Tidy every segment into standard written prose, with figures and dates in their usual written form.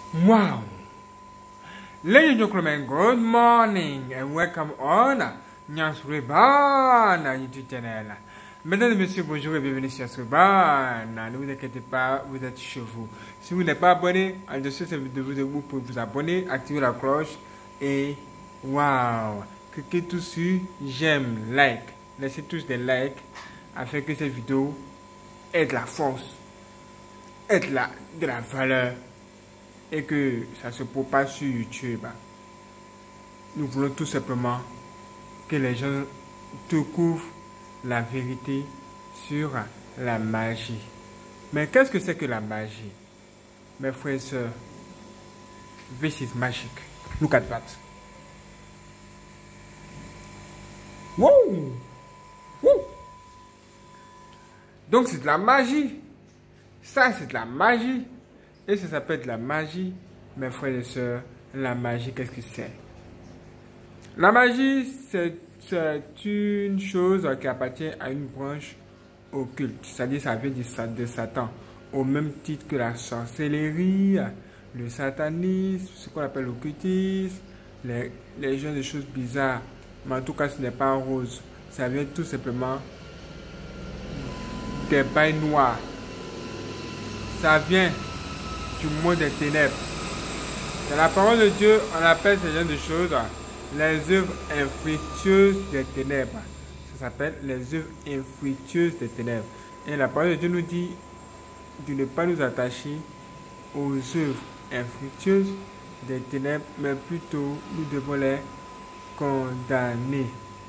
Wow! Ladies and gentlemen, good morning and welcome on Nyansriban YouTube channel. Mesdames et messieurs, bonjour et bienvenue sur Nyansriban. Ne vous inquiétez pas, vous êtes chez vous. Si vous n'êtes pas abonné, en dessous de cette vidéo, vous pouvez vous abonner, activer la cloche et wow! Cliquez tout sur j'aime, like. Laissez tous des likes afin que cette vidéo ait de la force, ait de la valeur et que ça se propage sur YouTube. Nous voulons tout simplement que les gens découvrent la vérité sur la magie. Mais qu'est-ce que c'est que la magie? Mes frères et sœurs, this is magic. Look at that. Wow! Woo! Donc c'est de la magie. Ça c'est de la magie. Et ça s'appelle de la magie. Mes frères et sœurs, la magie, qu'est-ce que c'est? La magie, c'est une chose qui appartient à une branche occulte. C'est-à-dire ça vient de Satan. Au même titre que la sorcellerie, le satanisme, ce qu'on appelle l'occultisme, les gens de choses bizarres. Mais en tout cas, ce n'est pas rose. Ça vient tout simplement des bails noirs. Ça vient du monde des ténèbres. Dans la parole de Dieu, on appelle ce genre de choses les œuvres infructueuses des ténèbres. Ça s'appelle les œuvres infructueuses des ténèbres. Et la parole de Dieu nous dit de ne pas nous attacher aux œuvres infructueuses des ténèbres, mais plutôt nous devons les condamner.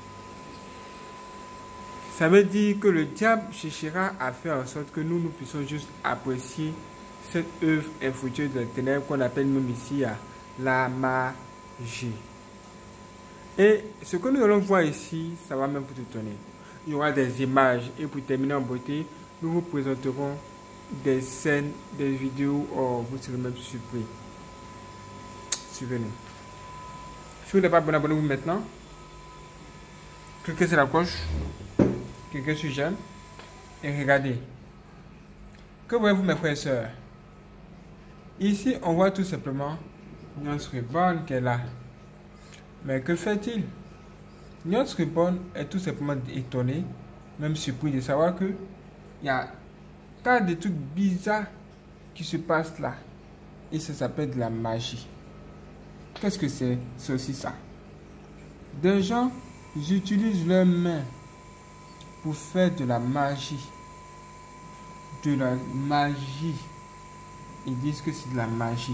Ça veut dire que le diable cherchera à faire en sorte que nous puissions juste apprécier cette œuvre infructueuse des ténèbres qu'on appelle même ici la magie. Et ce que nous allons voir ici, ça va même vous étonner. Il y aura des images et pour terminer en beauté, nous vous présenterons des scènes, des vidéos, vous serez même surpris. Suivez-nous. Si vous n'êtes pas abonné, abonnez-vous maintenant. Cliquez sur la cloche. Cliquez sur j'aime. Et regardez. Que voyez-vous mes frères et sœurs? Ici, on voit tout simplement Nyansriban qui est là. Mais que fait-il? Nyansriban est tout simplement étonné, même surpris de savoir que il y a tas de trucs bizarres qui se passent là. Et ça s'appelle de la magie. Qu'est-ce que c'est? C'est aussi ça. Des gens utilisent leurs mains pour faire de la magie. De la magie. Ils disent que c'est de la magie.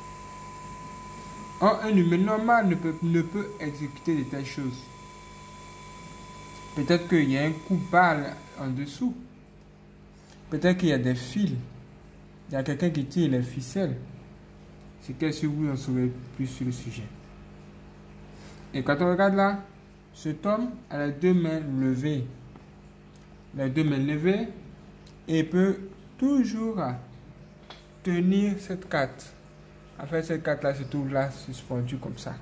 Or, un humain normal ne peut exécuter de telles choses. Peut-être qu'il y a un coup balle en dessous. Peut-être qu'il y a des fils. Il y a quelqu'un qui tire les ficelles. C'est qu'est-ce que vous en saurez plus sur le sujet. Et quand on regarde là, cet homme a les deux mains levées. Les deux mains levées. Et il peut toujours tenir cette carte. En fait, cette carte-là se trouve là, suspendue comme ça.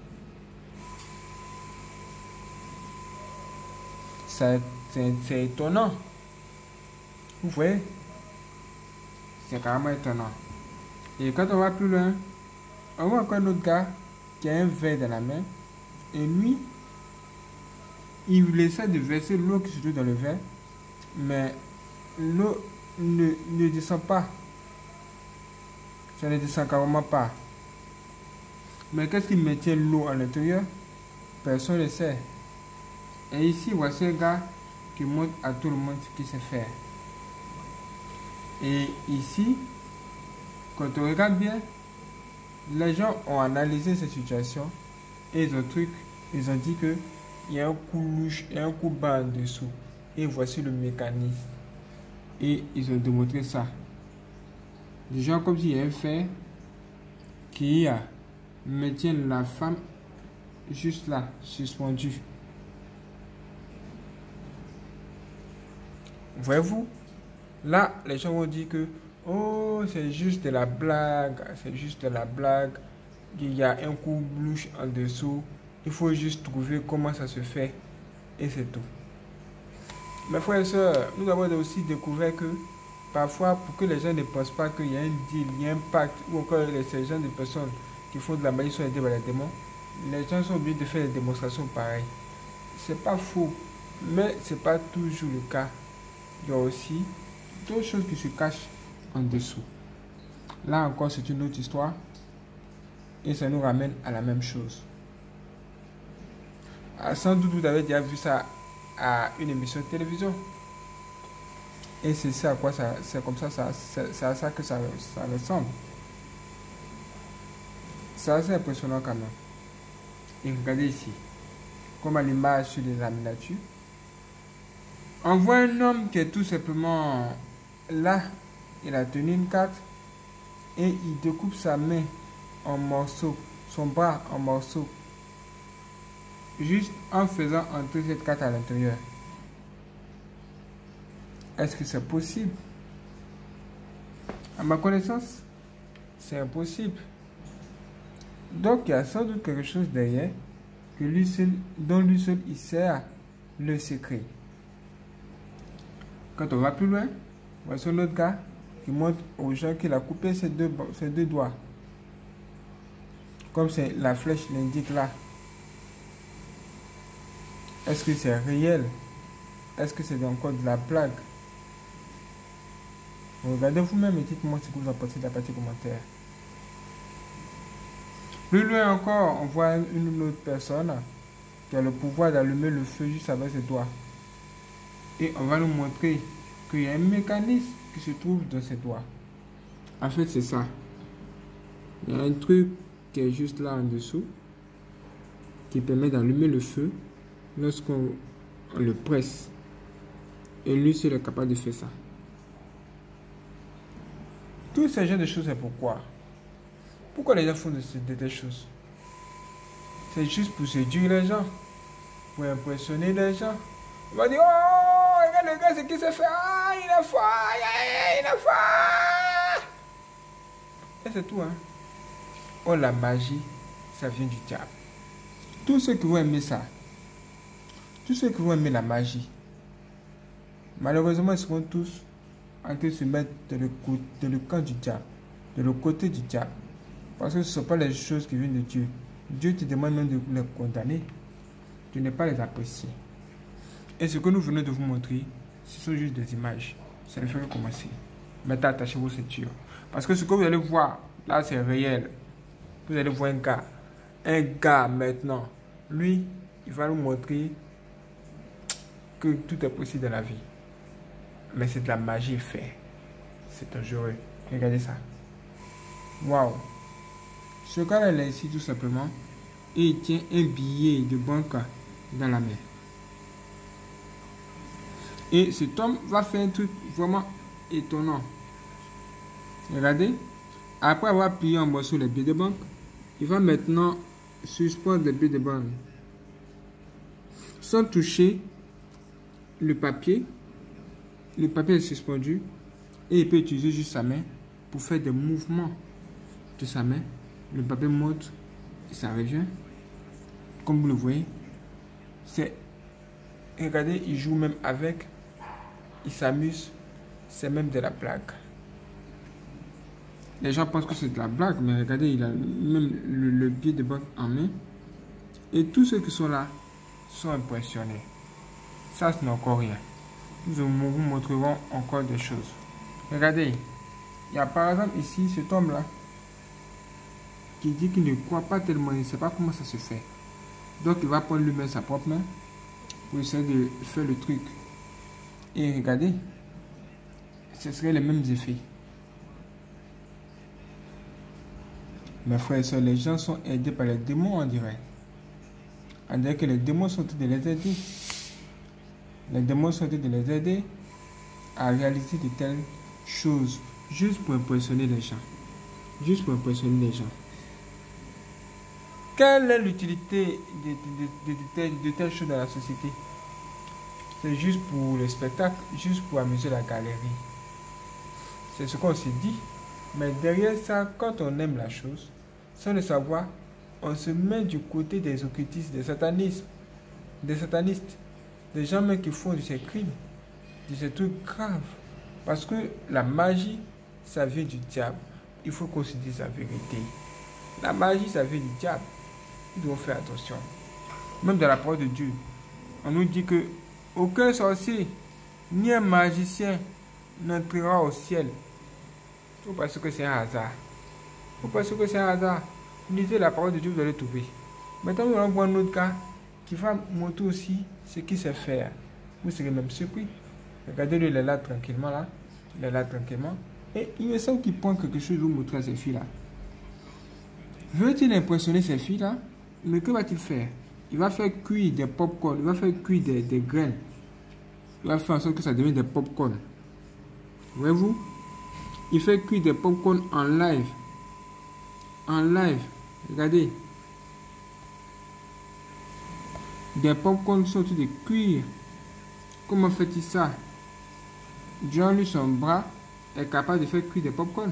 C'est étonnant. Vous voyez? C'est carrément étonnant. Et quand on va plus loin, on voit encore un autre gars qui a un verre dans la main. Et lui, il essaie de verser l'eau qui se trouve dans le verre. Mais l'eau ne descend pas. Ça ne descend carrément pas. Mais qu'est-ce qui maintient l'eau à l'intérieur? Personne ne sait. Et ici, voici un gars qui montre à tout le monde ce qu'il sait faire. Et ici, quand on regarde bien, les gens ont analysé cette situation et ils ont dit que il y a un coup louche et un coup bas en dessous. Et voici le mécanisme. Et ils ont démontré ça. Des gens comme s'il y a un fer qui maintient la femme juste là, suspendue. Voyez-vous? Là, les gens vont dire que oh, c'est juste de la blague, c'est juste de la blague. Il y a un coup louche en dessous. Il faut juste trouver comment ça se fait. Et c'est tout. Mes frères et sœurs, nous avons aussi découvert que Parfois, pour que les gens ne pensent pas qu'il y a un deal, il y a un pacte, ou encore ces gens de personnes qui font de la magie sont aidés par les démons, les gens sont obligés de faire des démonstrations pareilles. C'est pas faux, mais c'est pas toujours le cas. Il y a aussi d'autres choses qui se cachent en dessous. Là encore, c'est une autre histoire et ça nous ramène à la même chose. Sans doute, vous avez déjà vu ça à une émission de télévision. Et c'est ça à quoi c'est comme ça, c'est à ça que ça ressemble. C'est assez impressionnant quand même. Et regardez ici, comme à l'image sur la miniature. On voit un homme qui est tout simplement là. Il a tenu une carte et il découpe sa main en morceaux, son bras en morceaux, juste en faisant entrer cette carte à l'intérieur. Est-ce que c'est possible? À ma connaissance, c'est impossible. Donc il y a sans doute quelque chose derrière que lui seul, dont lui seul il sert le secret. Quand on va plus loin, voici un autre gars qui montre aux gens qu'il a coupé ses deux doigts. Comme la flèche l'indique là. Est-ce que c'est réel? Est-ce que c'est encore de la blague? Regardez vous-même et dites-moi ce que vous en pensez de la partie commentaire. Plus loin encore, on voit une autre personne qui a le pouvoir d'allumer le feu juste avec ses doigts. Et on va nous montrer qu'il y a un mécanisme qui se trouve dans ses doigts. En fait, c'est ça. Il y a un truc qui est juste là en dessous qui permet d'allumer le feu lorsqu'on le presse. Et lui seul est capable de faire ça. Tous ces genres de choses, c'est pourquoi. Pourquoi les gens font de telles choses? C'est juste pour séduire les gens, pour impressionner les gens. On va dire, oh, regarde le gars, c'est qui s'est fait, ah, il a foi, il a foi. Et c'est tout, hein. Oh, la magie, ça vient du diable. Tous ceux qui vont aimer ça, tous ceux qui vont aimer la magie, malheureusement, ils seront tous en train de se mettre dans le camp du diable, de le côté du diable. Parce que ce ne sont pas les choses qui viennent de Dieu. Dieu te demande même de les condamner. Tu n'es pas les apprécier. Et ce que nous venons de vous montrer, ce sont juste des images. Ça ne fait que commencer. Maintenant, attachez vos ceintures. Parce que ce que vous allez voir, là, c'est réel. Vous allez voir un gars maintenant. Lui, il va nous montrer que tout est possible dans la vie. Mais c'est de la magie fait. C'est dangereux. Regardez ça. Waouh. Ce gars-là, il est ici tout simplement. Et il tient un billet de banque dans la main. Et cet homme va faire un truc vraiment étonnant. Regardez. Après avoir plié en morceaux les billets de banque, il va maintenant suspendre les billets de banque. Sans toucher le papier. Le papier est suspendu. Et il peut utiliser juste sa main pour faire des mouvements de sa main. Le papier monte et ça revient. Comme vous le voyez. Regardez, il joue même avec. Il s'amuse. C'est même de la blague. Les gens pensent que c'est de la blague, mais regardez, il a même le billet de banque en main. Et tous ceux qui sont là sont impressionnés. Ça, ce n'est encore rien. Nous vous montrerons encore des choses. Regardez, il y a par exemple ici cet homme-là qui dit qu'il ne croit pas tellement, il ne sait pas comment ça se fait. Donc il va prendre lui-même sa propre main pour essayer de faire le truc. Et regardez, ce serait les mêmes effets. Mes frères et soeurs, les gens sont aidés par les démons, on dirait. On dirait que les démons sont en train de les aider. Les démons sont en train de les aider à réaliser de telles choses juste pour impressionner les gens. Juste pour impressionner les gens. Quelle est l'utilité de telles choses dans la société? C'est juste pour le spectacle, juste pour amuser la galerie. C'est ce qu'on s'est dit. Mais derrière ça, quand on aime la chose, sans le savoir, on se met du côté des occultistes, des satanistes, des gens même qui font de ces crimes, de ces trucs graves. Parce que la magie, ça vient du diable. Il faut qu'on se dise la vérité. La magie, ça vient du diable. Nous devons faire attention. Même dans la parole de Dieu, on nous dit que aucun sorcier ni un magicien n'entrera au ciel. Vous pensez que c'est un hasard. Vous pensez que c'est un hasard. Lisez la parole de Dieu, vous allez trouver. Maintenant, nous allons voir un autre cas qui va montrer aussi ce qu'il sait faire. Vous serez même surpris. Regardez-le, il est là tranquillement, là. Il est là tranquillement. Et il me semble qu'il prend quelque chose pour montrer à ces filles-là. Veut-il impressionner ces filles-là? Mais que va-t-il faire? Il va faire cuire des pop-corn, il va faire cuire des graines. Il va faire en sorte que ça devienne des pop-corn. Voyez-vous? Il fait cuire des pop-corn en live. En live. Regardez. Des pop-corn sont de cuire. Comment fait-il ça? Dieu, lui, son bras est capable de faire cuire des pop-corn.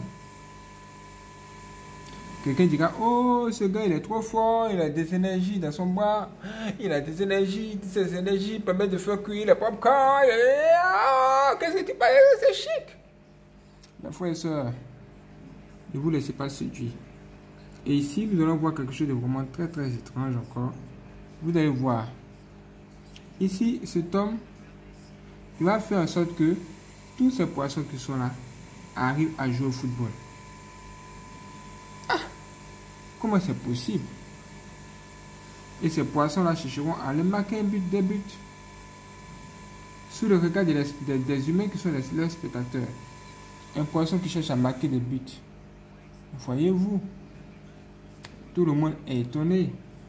Quelqu'un dira, oh, ce gars, il est trop fort, il a des énergies dans son bras, il a des énergies, ces énergies permettent de faire cuire les pop-corn. Qu'est-ce que tu parles? C'est chic. Mes frères et sœurs, ne vous laissez pas séduire. Et ici, nous allons voir quelque chose de vraiment très, très étrange encore. Vous allez voir. Ici, cet homme, il va faire en sorte que tous ces poissons qui sont là arrivent à jouer au football. Comment c'est possible? Et ces poissons-là chercheront à aller marquer des buts. Sous le regard des humains qui sont leurs spectateurs. Un poisson qui cherche à marquer des buts. Voyez-vous? Tout le monde est étonné.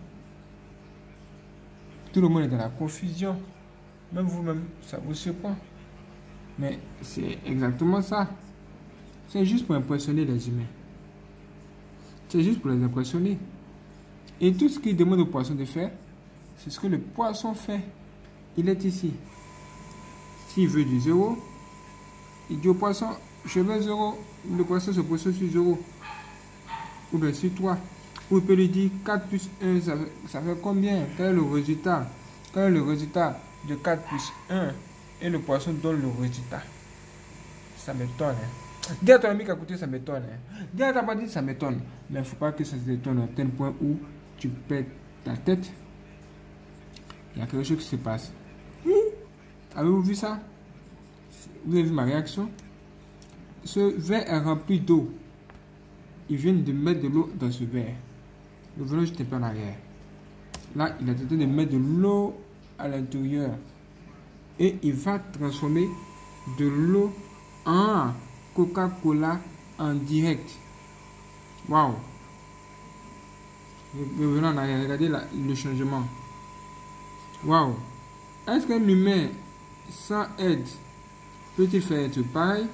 Tout le monde est dans la confusion. Même vous-même, ça vous surprend. Mais c'est exactement ça. C'est juste pour impressionner les humains. C'est juste pour les impressionner. Et tout ce qu'il demande au poisson de faire, c'est ce que le poisson fait. Il est ici. S'il veut du 0, il dit au poisson, je veux 0. Le poisson se pose sur 0. Ou bien sur 3. Ou il peut lui dire 4 plus 1, ça fait combien? Quel est le résultat? Quel est le résultat de 4 plus 1? Et le poisson donne le résultat. Ça m'étonne. Dis à ton ami qu'à côté, ça m'étonne. Dis à ta partie, ça m'étonne. Mais il ne faut pas que ça s'étonne à tel point où tu perds ta tête. Il y a quelque chose qui se passe. Avez-vous vu ça? Vous avez vu ma réaction? Ce verre est rempli d'eau. Ils viennent de mettre de l'eau dans ce verre. Nous venons juste un peu en arrière. Là, il est en train de mettre de l'eau à l'intérieur. Et il va transformer de l'eau en Coca-Cola en direct. Waouh! Revenons en arrière. Regardez le changement. Waouh! Est-ce qu'un humain sans aide peut-il faire tout pareil?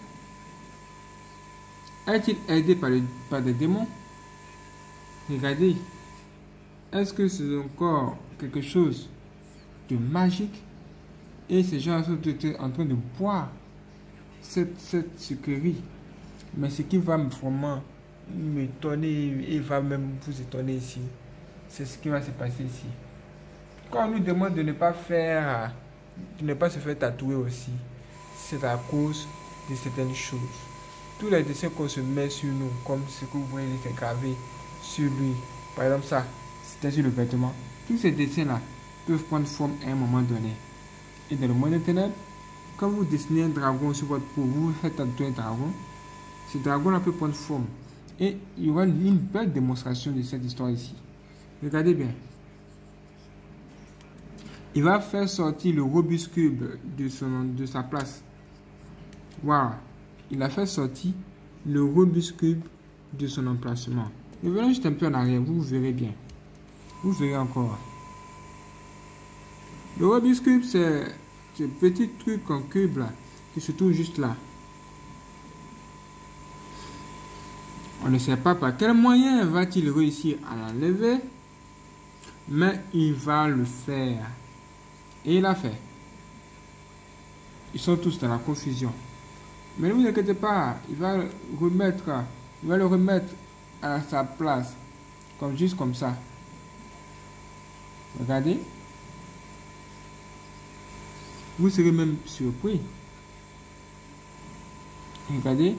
Est-il aidé par des démons? Regardez. Est-ce que c'est encore quelque chose de magique? Et ces gens sont en train de boire cette sucrerie. Mais ce qui va vraiment m'étonner et va même vous étonner ici, c'est ce qui va se passer ici. Quand on nous demande de ne pas faire, de ne pas se faire tatouer aussi, c'est à cause de certaines choses. Tous les dessins qu'on se met sur nous, comme ce que vous voyez c'est gravé sur lui, par exemple ça, c'était sur le vêtement. Tous ces dessins-là peuvent prendre forme à un moment donné. Et dans le monde des ténèbres, quand vous dessinez un dragon sur votre peau, vous faites tatouer un dragon, ce dragon-là peut prendre forme. Et il y aura une belle démonstration de cette histoire ici. Regardez bien. Il va faire sortir le Rubik's Cube de sa place. Waouh! Il a fait sortir le Rubik's Cube de son emplacement. Revenons juste un peu en arrière, vous verrez bien. Vous verrez encore. Le Rubik's Cube, c'est ce petit truc en cube là, qui se trouve juste là. On ne sait pas par quel moyen va-t-il réussir à l'enlever, mais il va le faire. Et il l'a fait. Ils sont tous dans la confusion. Mais ne vous inquiétez pas, il va le remettre à sa place, juste comme ça. Regardez. Vous serez même surpris. Regardez.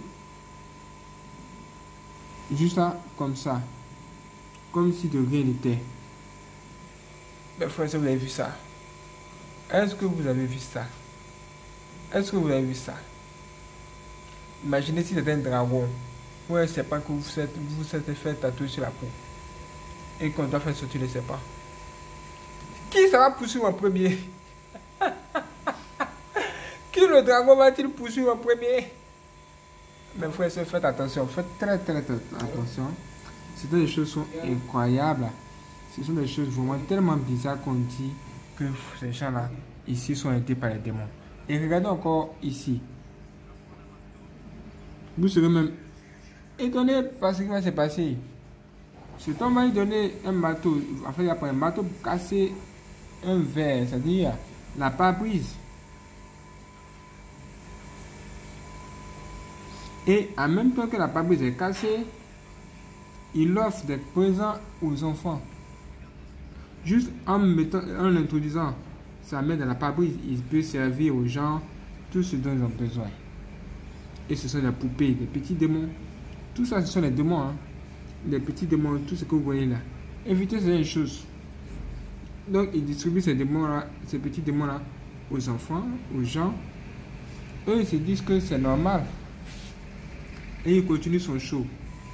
Juste là, comme ça. Comme si de rien n'était. Mais frère, vous avez vu ça? Est-ce que vous avez vu ça? Est-ce que vous avez vu ça? Imaginez si c'était un dragon. Ouais, c'est pas que vous êtes fait tatouer sur la peau. Et qu'on doit faire sortir le serpent. Qui ça va poursuivre en premier? Qui le dragon va-t-il poursuivre en premier? Mes frères et sœurs, faites attention. Faites très attention. Certaines choses sont incroyables. Ce sont des choses vraiment tellement bizarres qu'on dit que ces gens-là, ici, sont aidés par les démons. Et regardez encore ici. Vous serez même étonné par ce qui va se passer. Cet homme va lui donner un marteau. En fait, il a pris un marteau pour casser un verre, c'est-à-dire la pare-brise. Et en même temps que la pare-brise est cassée, il offre des présents aux enfants. Juste en introduisant sa main dans la pare-brise, il peut servir aux gens tout ce dont ils ont besoin. Et ce sont des poupées, des petits démons. Tout ça, ce sont les démons. Hein. Les petits démons, tout ce que vous voyez là. Évitez ces choses. Donc, il distribue ces démons-là, ces petits démons-là, aux enfants, aux gens. Eux, ils se disent que c'est normal. Et il continue son show.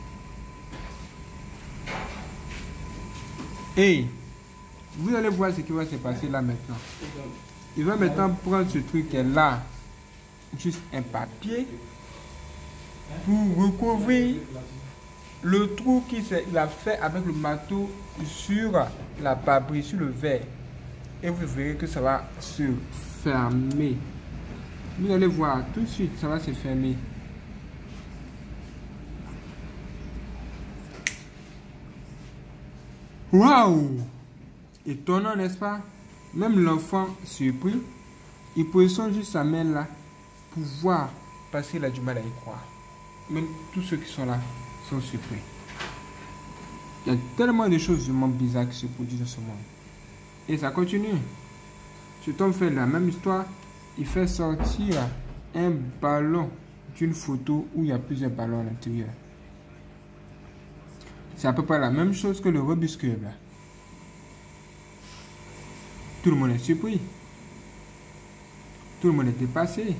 Et vous allez voir ce qui va se passer là maintenant. Il va maintenant prendre ce truc qui est là, juste un papier, pour recouvrir le trou qu'il a fait avec le marteau sur la pare-brise, sur le verre. Et vous verrez que ça va se fermer. Vous allez voir tout de suite, ça va se fermer. Waouh! Étonnant, n'est-ce pas? Même l'enfant surpris, il positionne juste sa main là pour voir, parce qu'il a du mal à y croire. Même tous ceux qui sont là sont surpris. Il y a tellement de choses vraiment bizarres qui se produisent dans ce monde. Et ça continue. Cet homme fait la même histoire. Il fait sortir un ballon d'une photo où il y a plusieurs ballons à l'intérieur. C'est à peu près la même chose que le Rubik's Cube. Tout le monde est surpris. Tout le monde est dépassé.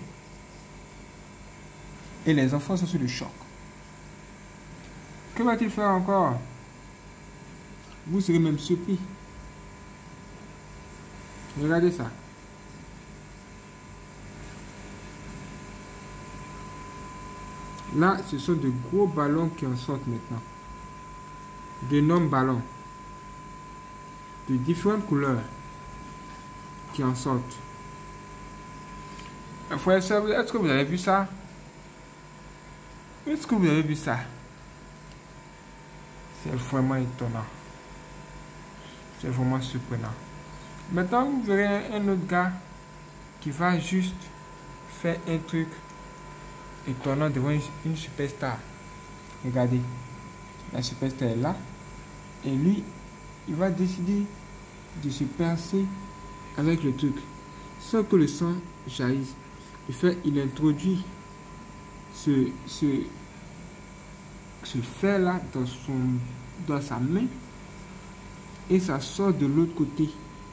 Et les enfants sont sur le choc. Que va-t-il faire encore? Vous serez même surpris. Regardez ça. Là, ce sont de gros ballons qui en sortent maintenant. D'énormes ballons. De différentes couleurs qui en sortent. Frère et sœur, est-ce que vous avez vu ça? Est-ce que vous avez vu ça? C'est vraiment étonnant. C'est vraiment surprenant. Maintenant, vous verrez un autre gars qui va juste faire un truc étonnant devant une superstar. Regardez. La superstar est là. Et lui, il va décider de se percer avec le truc. Sans que le sang jaillisse. Il introduit ce fer là dans sa main. Et ça sort de l'autre côté.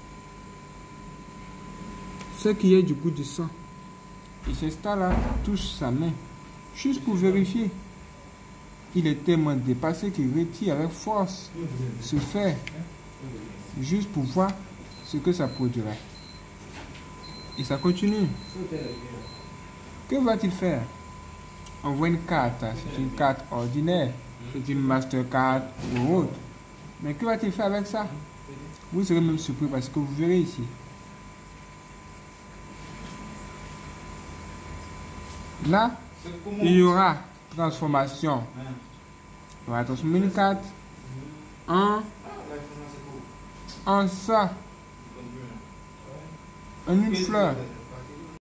Ce qui est du goût du sang. Et ce star là touche sa main. Juste pour vérifier. Il est tellement dépassé qu'il retire avec force ce fer. Juste pour voir ce que ça produirait. Et ça continue. Que va-t-il faire? On voit une carte. C'est une carte ordinaire. C'est une Mastercard ou autre. Mais que va-t-il faire avec ça? Vous serez même surpris parce que vous verrez ici. Là, il y aura transformation. On va transformer une carte en ça. En une fleur.